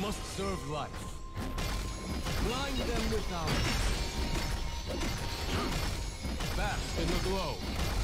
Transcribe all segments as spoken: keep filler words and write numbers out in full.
must serve life. Blind them with our bask in the glow.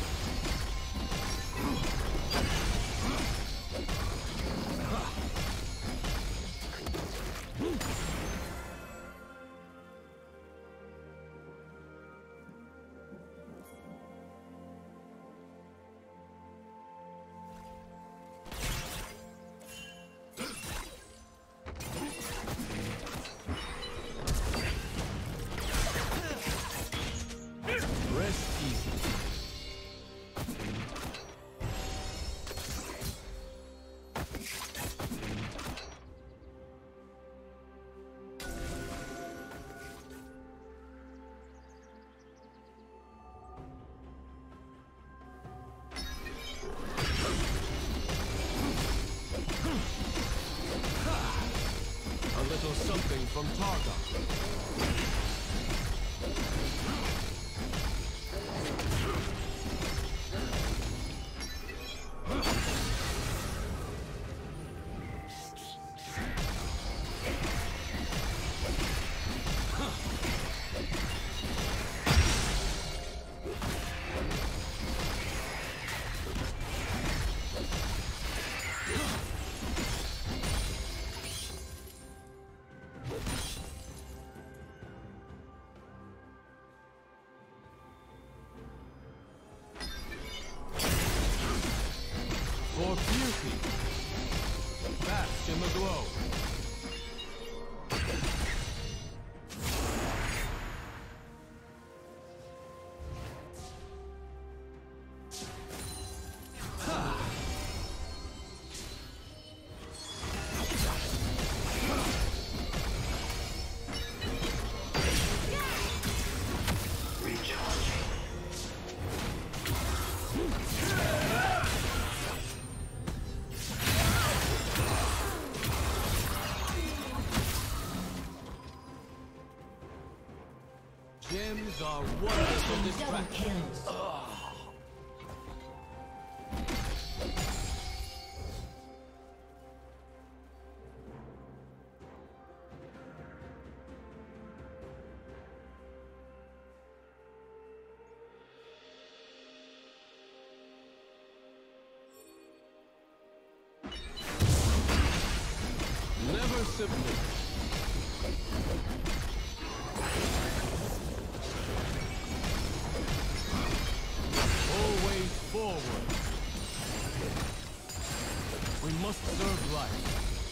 Something from Taric. For beauty, bask in the glow. Gems are wonderful distractions. Never submit. Always forward. We must serve life.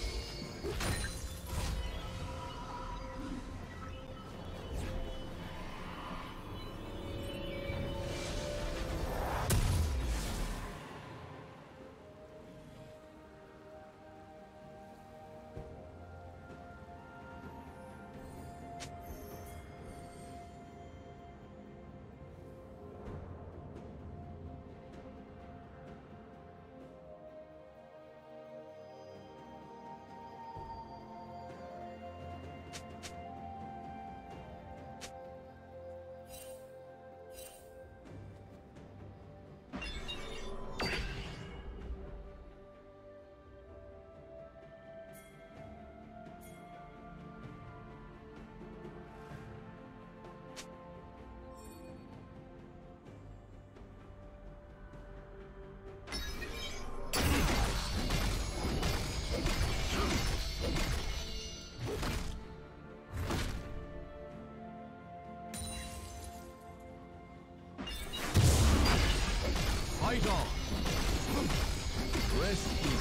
Fight on. Rest easy.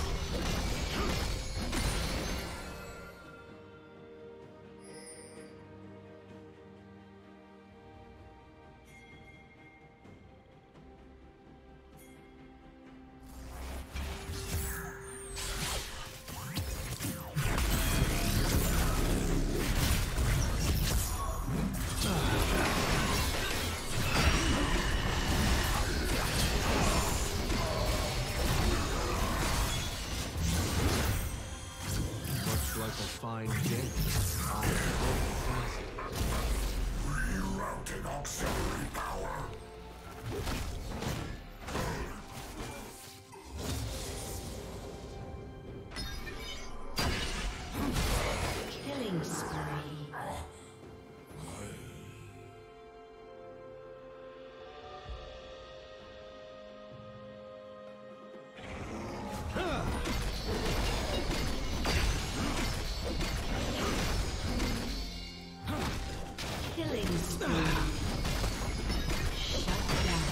Like a fine gank. I Rerouting auxiliary power. Killing spree. Killing spree. Shut down.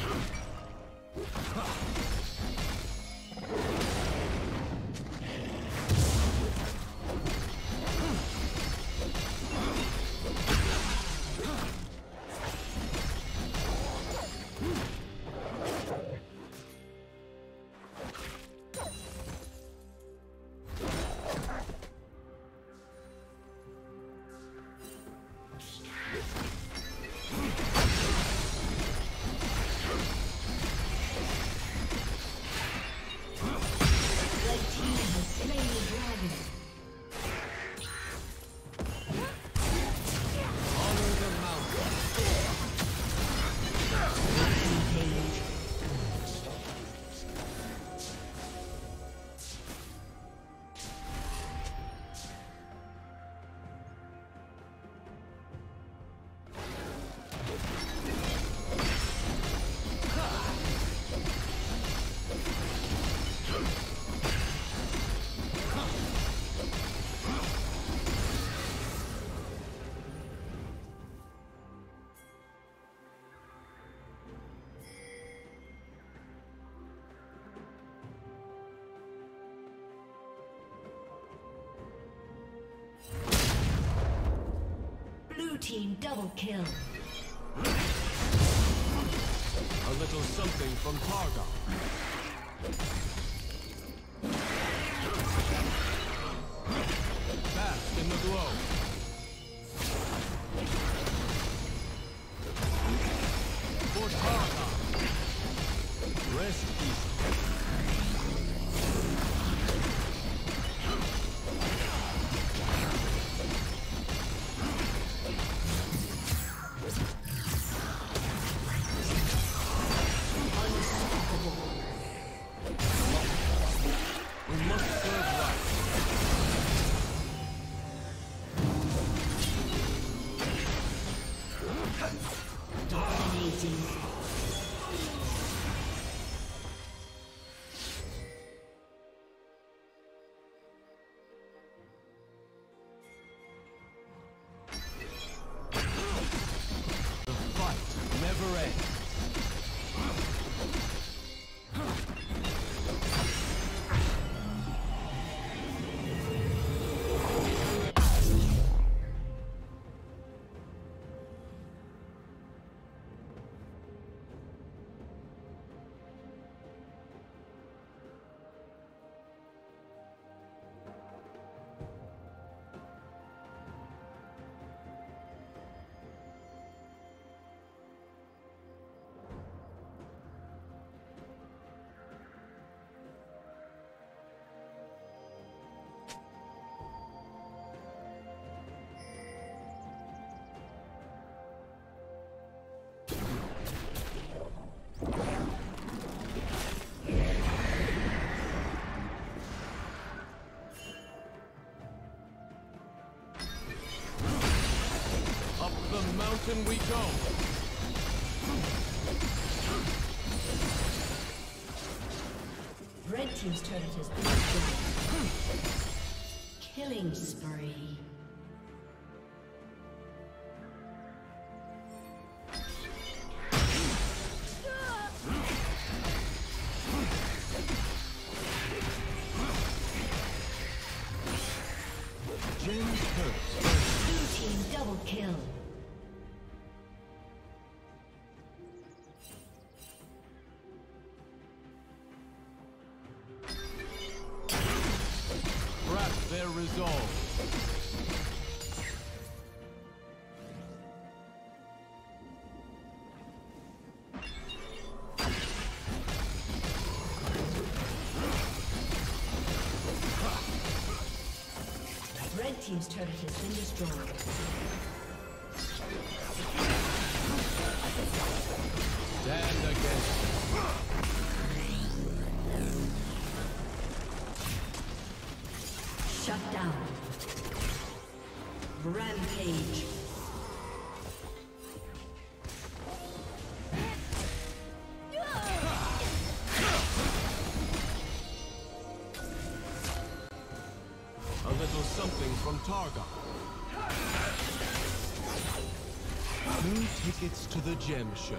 Team double kill. A little something from Targon. Fast in the glow. For Targon. Rest easy. Mountain we go. Red team's turret has been destroyed. Killing spree. Blue team double kill. Their resolve. Red team's turret has been destroyed. Stand against Shut down. Rampage. A little something from Taric. Two tickets to the gem show.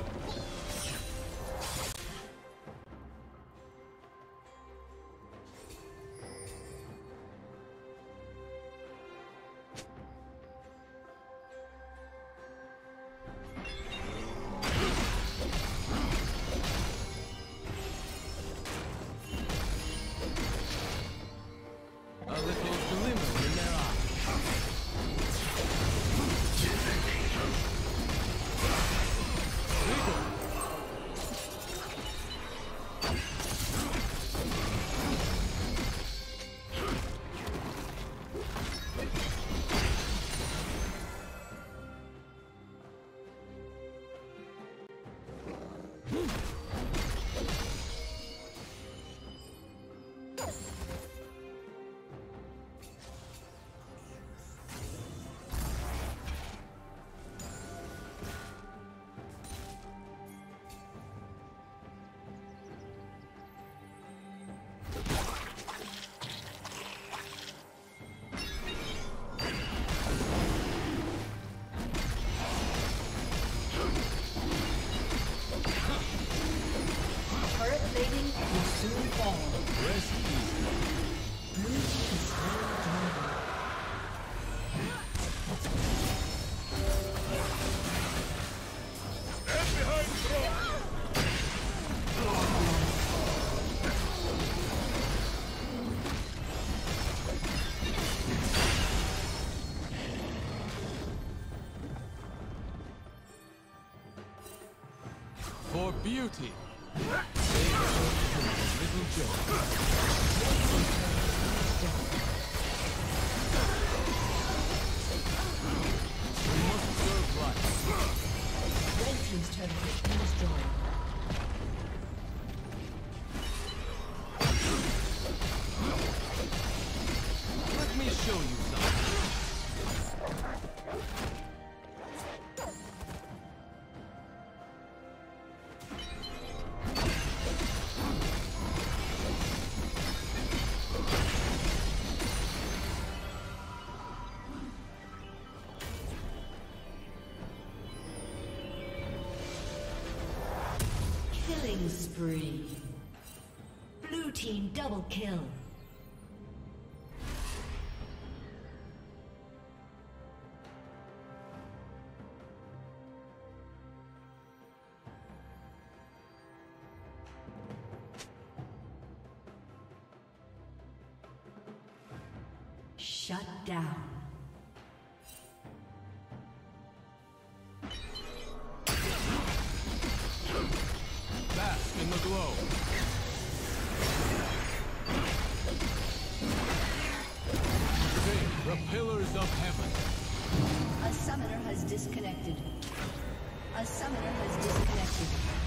For beauty. Little joke. We must serve right. Red team's turret has been destroyed. Let me show you something. Killing spree. Blue team double kill. Shut down. Bask in the glow. Sing the pillars of heaven. A summoner has disconnected. A summoner has disconnected.